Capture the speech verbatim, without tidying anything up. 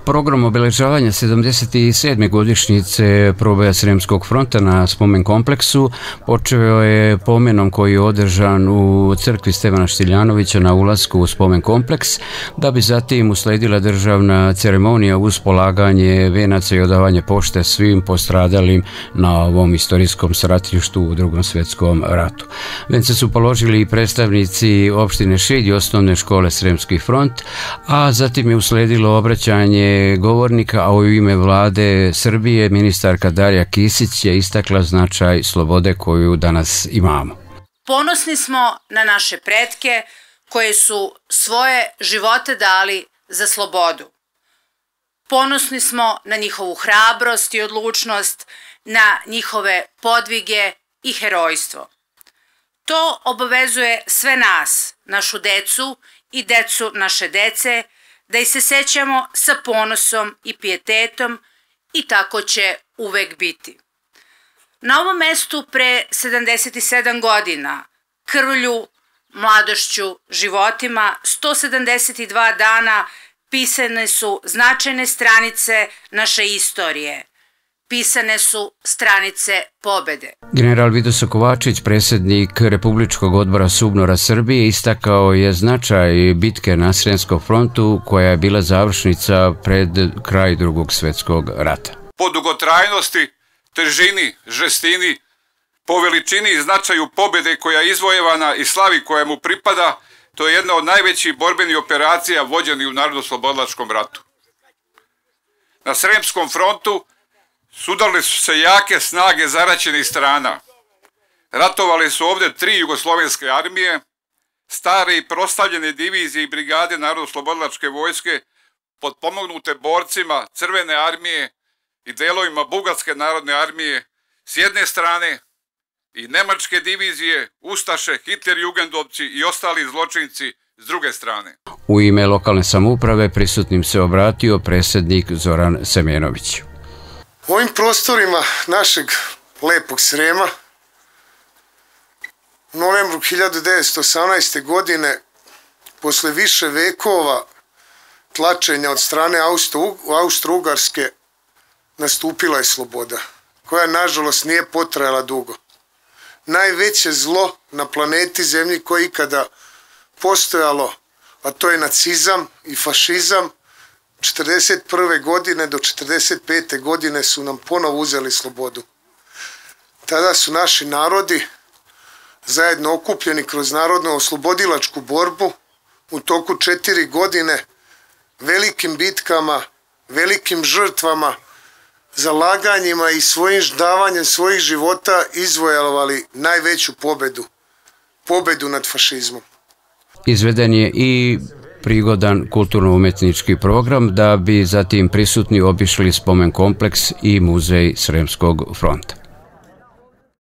Program obeležavanja sedamdeset sedme godišnjice proboja Sremskog fronta na spomen kompleksu počeo je pomenom koji je održan u crkvi Stevana Štiljanovića na ulasku u spomen kompleks, da bi zatim usledila državna ceremonija uz polaganje venaca i odavanje pošte svim postradalim na ovom istorijskom sratištu u Drugom svjetskom ratu. Vence su položili i predstavnici opštine Šid i osnovne škole Sremski front, a zatim je usledilo obraćanje govornika, a u ime vlade Srbije ministarka Darija Kisić je istakla značaj slobode koju danas imamo. Ponosni smo na naše pretke koje su svoje živote dali za slobodu. Ponosni smo na njihovu hrabrost i odlučnost, na njihove podvige i herojstvo. To obavezuje sve nas, našu decu i decu naše dece, da ih se sećamo sa ponosom i pijetetom i tako će uvek biti. Na ovom mestu pre sedamdeset sedam godina, krvlju, mladošću, životima, sto sedamdeset dva dana pisane su značajne stranice naše istorije. Pisane su stranice pobede. General Vidoso Kovačić, predsjednik Republičkog odbora SUBNOR-a Srbije, istakao je značaj bitke na Sremskom frontu koja je bila završnica pred kraj Drugog svjetskog rata. Po dugotrajnosti, težini, žestini, po veličini i značaju pobjede koja je izvojevana i slavi koja mu pripada, to je jedna od najvećih borbenih operacija vođenih u Narodnooslobodilačkom ratu. Na Sremskom frontu sudarili su se jake snage zaraćenih strana. Ratovali su ovdje tri jugoslovenske armije, stare i proslavljene divizije i brigade Narodnooslobodilačke vojske, potpomognute borcima Crvene armije i delovima Bugarske narodne armije s jedne strane i nemačke divizije, ustaše, Hitlerjugendovci i ostali zločinci s druge strane. U ime lokalne samouprave prisutnim se obratio predsjednik Zoran Semjenović. U ovim prostorima našeg lepog Srema u novembru hiljadu devetsto osamnaeste. godine, posle više vekova tlačenja od strane Austro-Ugarske, nastupila je sloboda, koja nažalost nije potrajala dugo. Najveće zlo na planeti Zemlji koje je ikada postojalo, a to je nacizam i fašizam, četrdeset prve. godine do četrdeset pete. godine su nam ponovo uzeli slobodu. Tada su naši narodi zajedno okupljeni kroz narodno-oslobodilačku borbu u toku četiri godine velikim bitkama, velikim žrtvama, zalaganjima i svojim davanjem svojih života izvojevali najveću pobedu, pobedu nad fašizmom. Izveden je i prigodan kulturno-umetnički program da bi zatim prisutni obišli spomen kompleks i muzej Sremskog fronta.